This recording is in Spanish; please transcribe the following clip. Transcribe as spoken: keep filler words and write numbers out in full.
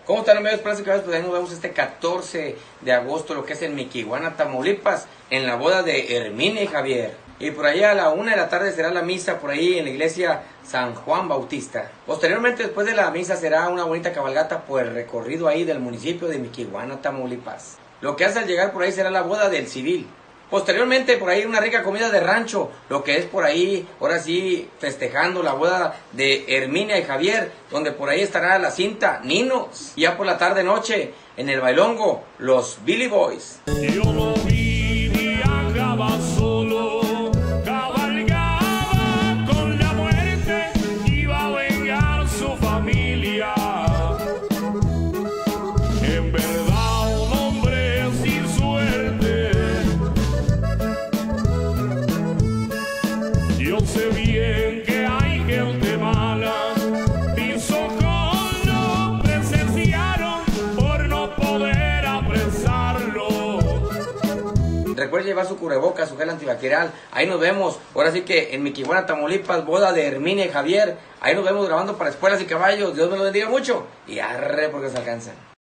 ¿Cómo están, amigos? Pues ahí nos vemos este catorce de agosto, lo que es en Miquihuana, Tamaulipas, en la boda de Herminia y Javier. Y por ahí a la una de la tarde será la misa por ahí en la iglesia San Juan Bautista. Posteriormente, después de la misa, será una bonita cabalgata por el recorrido ahí del municipio de Miquihuana, Tamaulipas. Lo que hace al llegar por ahí será la boda del civil. Posteriormente, por ahí una rica comida de rancho, lo que es por ahí, ahora sí, festejando la boda de Herminia y Javier, donde por ahí estará la cinta Ninos. Y ya por la tarde-noche, en el bailongo, los Billy Boys. Yo lo vi, viajaba solo, cabalgaba con la muerte, iba a vengar su familia. En verdad, un hombre sin suerte. Yo sé bien que hay gente mala, mis ojos no presenciaron por no poder apresarlo. Recuerde llevar su cubrebocas, su gel antibacterial. Ahí nos vemos. Ahora sí que en Miquihuana, Tamaulipas, boda de Herminia y Javier. Ahí nos vemos grabando para Espuelas y Caballos. Dios me lo bendiga mucho. Y arre porque se alcanzan.